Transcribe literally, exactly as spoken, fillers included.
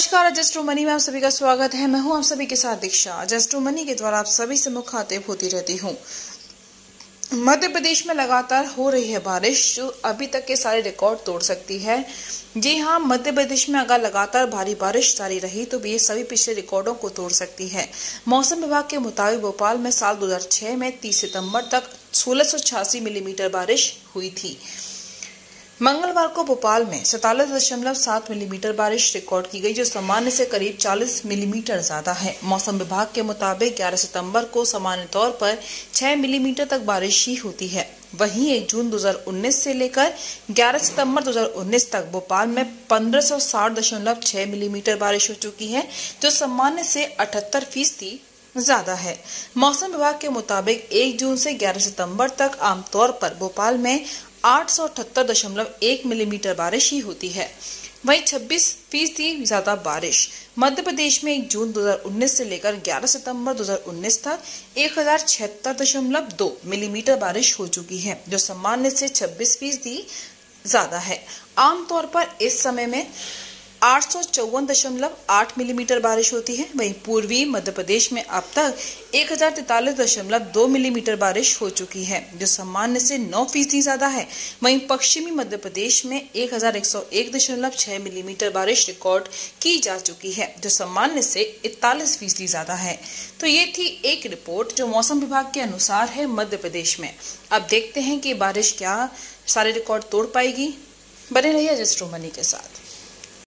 नमस्कार, just money में आप सभी का स्वागत है। मैं हूं आप सभी के साथ दीक्षा। जस्ट मनी के द्वारा आप सभी से मुखातिब होती रहती हूं। मध्य प्रदेश में लगातार हो रही है बारिश जो अभी तक के सारे रिकॉर्ड तोड़ सकती है। जी हां, मध्य प्रदेश में अगर लगातार भारी बारिश जारी रही तो ये सभी पिछले रिकॉर्डों को तोड़ सकती है। मौसम विभाग के मुताबिक भोपाल में साल दो हज़ार छह में तीस सितंबर तक सोलह सौ छियासी मिलीमीटर बारिश हुई थी। मंगलवार को भोपाल में सैतालीस दशमलव सात मिलीमीटर बारिश रिकॉर्ड की गई, जो सामान्य से करीब चालीस मिलीमीटर ज्यादा है। मौसम विभाग के मुताबिक ग्यारह सितंबर को सामान्य तौर पर छह मिलीमीटर तक बारिश ही होती है। वहीं एक जून दो हज़ार उन्नीस से लेकर ग्यारह सितंबर दो हज़ार उन्नीस तक भोपाल में पंद्रह सौ साठ दशमलव छह मिलीमीटर बारिश हो चुकी है, जो सामान्य से अठहत्तर फीसदी ज्यादा है। मौसम विभाग के मुताबिक एक जून से ग्यारह सितंबर तक आमतौर पर भोपाल में आठ सौ अठहत्तर दशमलव एक मिलीमीटर बारिश ही होती है। वहीं छब्बीस फीसदी ज्यादा बारिश मध्य प्रदेश में एक जून दो हज़ार उन्नीस से लेकर ग्यारह सितंबर दो हज़ार उन्नीस तक एक हजार छिहत्तर दशमलव दो मिलीमीटर बारिश हो चुकी है, जो सामान्य से छब्बीस फीसदी ज्यादा है। आमतौर पर इस समय में आठ सौ चौवन दशमलव आठ मिलीमीटर बारिश होती है। वहीं पूर्वी मध्य प्रदेश में अब तक एक हजार तैतालीस दशमलव दो मिलीमीटर बारिश हो चुकी है, जो सामान्य से नौ फीसदी ज्यादा है। वहीं पश्चिमी मध्य प्रदेश में एक हजार एक सौ एक दशमलव छह मिलीमीटर बारिश रिकॉर्ड की जा चुकी है, जो सामान्य से इकतालीस फीसदी ज्यादा है। तो ये थी एक रिपोर्ट जो मौसम विभाग के अनुसार है मध्य प्रदेश में। अब देखते हैं कि बारिश क्या सारे रिकॉर्ड तोड़ पाएगी। बने रहिए जस्ट मनी के साथ।